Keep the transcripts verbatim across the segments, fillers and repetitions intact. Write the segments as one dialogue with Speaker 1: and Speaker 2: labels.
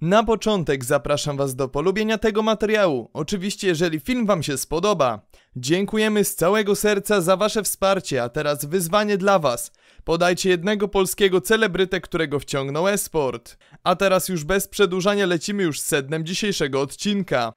Speaker 1: Na początek zapraszam was do polubienia tego materiału, oczywiście jeżeli film wam się spodoba. Dziękujemy z całego serca za wasze wsparcie, a teraz wyzwanie dla was. Podajcie jednego polskiego celebrytę, którego wciągnął e-sport. A teraz już bez przedłużania lecimy już z sednem dzisiejszego odcinka.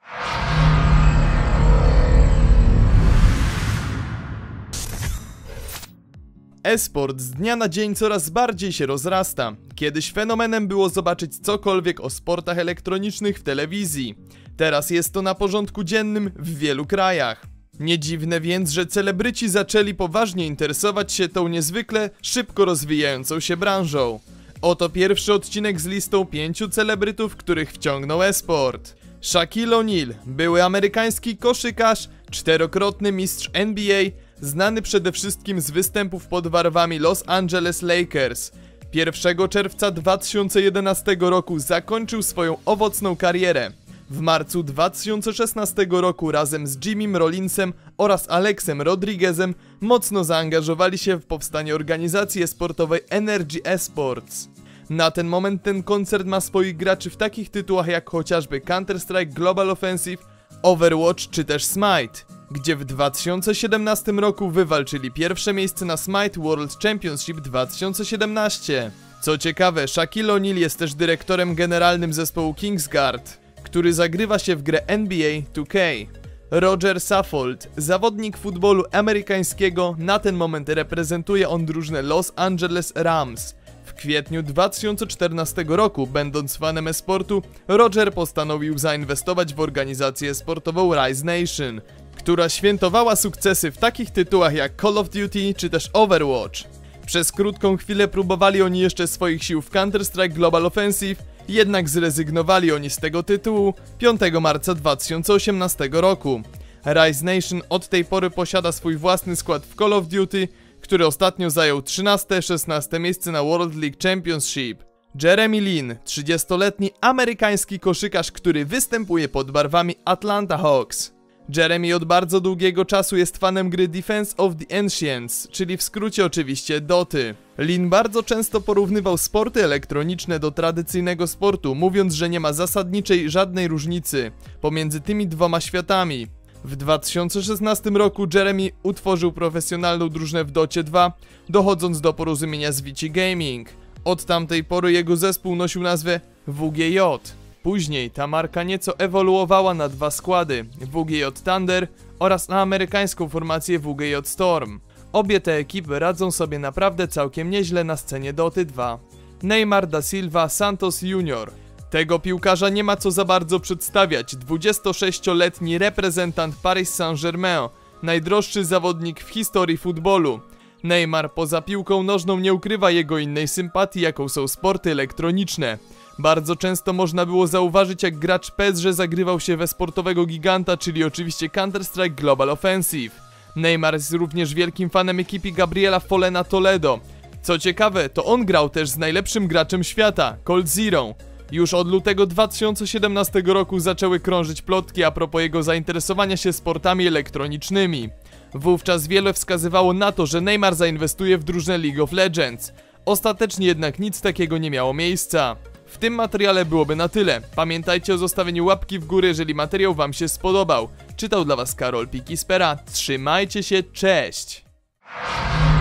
Speaker 1: E-sport z dnia na dzień coraz bardziej się rozrasta. Kiedyś fenomenem było zobaczyć cokolwiek o sportach elektronicznych w telewizji. Teraz jest to na porządku dziennym w wielu krajach. Nie dziwne więc, że celebryci zaczęli poważnie interesować się tą niezwykle szybko rozwijającą się branżą. Oto pierwszy odcinek z listą pięciu celebrytów, których wciągnął e-sport. Shaquille O'Neal, były amerykański koszykarz, czterokrotny mistrz N B A, znany przede wszystkim z występów pod barwami Los Angeles Lakers. pierwszego czerwca dwa tysiące jedenastego roku zakończył swoją owocną karierę. W marcu dwa tysiące szesnastego roku razem z Jimmym Rollinsem oraz Alexem Rodriguezem mocno zaangażowali się w powstanie organizacji sportowej Energy Esports. Na ten moment ten koncern ma swoich graczy w takich tytułach jak chociażby Counter-Strike Global Offensive, Overwatch czy też Smite, gdzie w dwa tysiące siedemnastym roku wywalczyli pierwsze miejsce na Smite World Championship dwa tysiące siedemnaście. Co ciekawe, Shaquille O'Neal jest też dyrektorem generalnym zespołu Kingsguard, który zagrywa się w grę N B A two K. Roger Saffold, zawodnik futbolu amerykańskiego, na ten moment reprezentuje on drużynę Los Angeles Rams. W kwietniu dwa tysiące czternastego roku, będąc fanem e-sportu, Roger postanowił zainwestować w organizację sportową Rise Nation, która świętowała sukcesy w takich tytułach jak Call of Duty czy też Overwatch. Przez krótką chwilę próbowali oni jeszcze swoich sił w Counter-Strike Global Offensive, jednak zrezygnowali oni z tego tytułu piątego marca dwa tysiące osiemnastego roku. Rise Nation od tej pory posiada swój własny skład w Call of Duty, który ostatnio zajął trzynaste szesnaste miejsce na World League Championship. Jeremy Lin, trzydziestoletni amerykański koszykarz, który występuje pod barwami Atlanta Hawks. Jeremy od bardzo długiego czasu jest fanem gry Defense of the Ancients, czyli w skrócie oczywiście Doty. Lin bardzo często porównywał sporty elektroniczne do tradycyjnego sportu, mówiąc, że nie ma zasadniczej żadnej różnicy pomiędzy tymi dwoma światami. W dwa tysiące szesnastym roku Jeremy utworzył profesjonalną drużynę w Docie dwa, dochodząc do porozumienia z Vici Gaming. Od tamtej pory jego zespół nosił nazwę W G J. Później ta marka nieco ewoluowała na dwa składy, W G J Thunder oraz na amerykańską formację W G J Storm. Obie te ekipy radzą sobie naprawdę całkiem nieźle na scenie Doty dwa. Neymar da Silva Santos junior Tego piłkarza nie ma co za bardzo przedstawiać, dwudziestosześcioletni reprezentant Paris Saint-Germain, najdroższy zawodnik w historii futbolu. Neymar poza piłką nożną nie ukrywa jego innej sympatii, jaką są sporty elektroniczne. Bardzo często można było zauważyć, jak gracz P S G zagrywał się we sportowego giganta, czyli oczywiście Counter-Strike Global Offensive. Neymar jest również wielkim fanem ekipy Gabriela Follena Toledo. Co ciekawe, to on grał też z najlepszym graczem świata, Cold Zero. Już od lutego dwa tysiące siedemnastego roku zaczęły krążyć plotki a propos jego zainteresowania się sportami elektronicznymi. Wówczas wiele wskazywało na to, że Neymar zainwestuje w drużynę League of Legends. Ostatecznie jednak nic takiego nie miało miejsca. W tym materiale byłoby na tyle. Pamiętajcie o zostawieniu łapki w górę, jeżeli materiał wam się spodobał. Czytał dla was Karol Pikispera. Trzymajcie się, cześć!